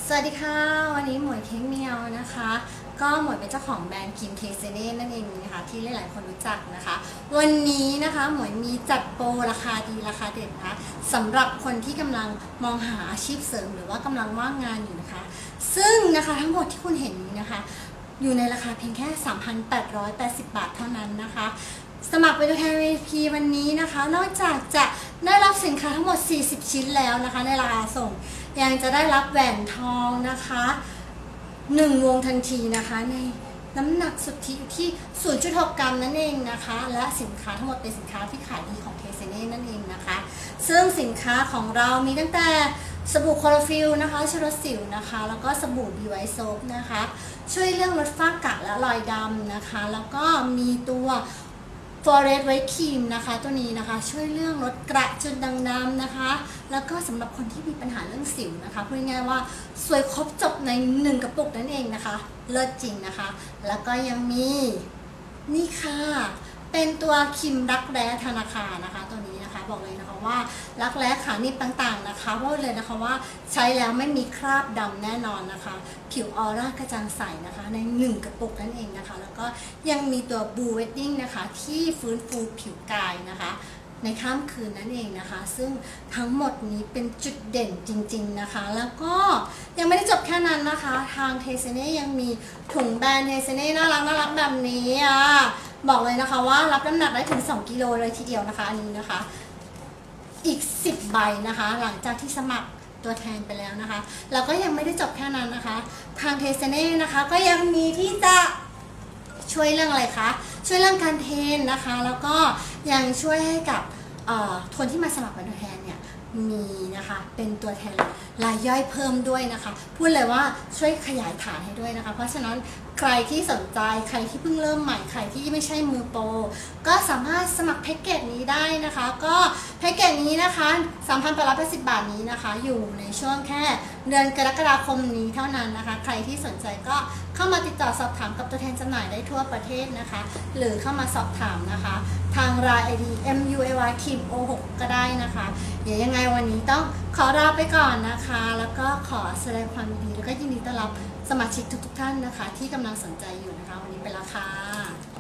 สวัสดีค่ะวันนี้หมวยเค้กเมียวนะคะก็หมวยเป็นเจ้าของแบรนด์ครีมเทเซเน่นั่นเองนะคะที่หลายๆคนรู้จักนะคะวันนี้นะคะหมวยมีจัดโปรราคาดีราคาเด็ดนะคะสำหรับคนที่กำลังมองหาอาชีพเสริมหรือว่ากำลังว่างงานอยู่นะคะซึ่งนะคะทั้งหมดที่คุณเห็นนี้นะคะอยู่ในราคาเพียงแค่ 3,880 บาทเท่านั้นนะคะสมัครเป็นตัวแทน VIP วันนี้นะคะนอกจากจะได้รับสินค้าทั้งหมด40ชิ้นแล้วนะคะในราคาส่งยังจะได้รับแหวนทองนะคะ1 วงทันทีนะคะในน้ำหนักสุทธิอยู่ที่ 0.6 กรัมนั่นเองนะคะและสินค้าทั้งหมดเป็นสินค้าที่ขายดีของเทเซเน่นั่นเองนะคะซึ่งสินค้าของเรามีตั้งแต่สบู่คลอโรฟิลนะคะชลดสิวนะคะแล้วก็สบู่ดีไวท์โซฟนะคะช่วยเรื่องลดฝ้ากระและรอยดำนะคะแล้วก็มีตัวForest White Cream นะคะตัวนี้นะคะช่วยเรื่องลดกระจุดด่างดำนะคะแล้วก็สำหรับคนที่มีปัญหาเรื่องสิวนะคะพูดง่ายๆว่าสวยครบจบใน1 กระปุกนั่นเองนะคะเลิศจริงนะคะแล้วก็ยังมีนี่ค่ะเป็นตัวครีมรักแร้ธนาคารนะคะตัวนี้นะคะบอกเลยนะคะว่ารักแร้ขาหนีบต่างๆนะคะบอกเลยนะคะว่าใช้แล้วไม่มีคราบดำแน่นอนนะคะผิวออร่ากระจ่างใสนะคะใน1 กระปุกนั่นเองนะคะแล้วก็ยังมีตัวบูเวดดิ้งนะคะที่ฟื้นฟูผิวกายนะคะในข้ามคืนนั่นเองนะคะซึ่งทั้งหมดนี้เป็นจุดเด่นจริงๆนะคะแล้วก็ยังไม่ได้จบแค่นั้นนะคะทางเทเซเน่ยังมีถุงแบรนด์เทเซเน่น่ารักแบบนี้บอกเลยนะคะว่ารับน้ำหนักได้ถึง2 กิโลเลยทีเดียวนะคะอันนี้นะคะอีก10 ใบนะคะหลังจากที่สมัครตัวแทนไปแล้วนะคะแล้วก็ยังไม่ได้จบแค่นั้นนะคะทางเทเซเน่นะคะก็ยังมีที่จะช่วยเรื่องอะไรคะช่วยเรื่องการเทรนนะคะแล้วก็ยังช่วยให้กับคนที่มาสมัครเป็นตัวแทนเนี่ยมีนะคะเป็นตัวแทนรายย่อยเพิ่มด้วยนะคะพูดเลยว่าช่วยขยายฐานให้ด้วยนะคะเพราะฉะนั้นใครที่สนใจใครที่เพิ่งเริ่มใหม่ใครที่ไม่ใช่มือโปรก็สามารถสมัครแพ็กเกจนี้ได้นะคะก็แพ็กเกจนี้นะคะ 3,880 บาทนี้นะคะอยู่ในช่วงแค่เดือนกรกฎาคมนี้เท่านั้นนะคะใครที่สนใจก็เข้ามาติดต่อสอบถามกับตัวแทนจำหน่ายได้ทั่วประเทศนะคะหรือเข้ามาสอบถามนะคะทาง LINE ID MUAY Kim O6 ก็ได้นะคะเดี๋ยวยังไงวันนี้ต้องขอลาไปก่อนนะคะแล้วก็ขอแสดงความยินดีแล้วก็ยินดีต้อนรับสมาชิกทุกท่านนะคะที่กำลังสนใจอยู่นะคะวันนี้ไปแล้วค่ะ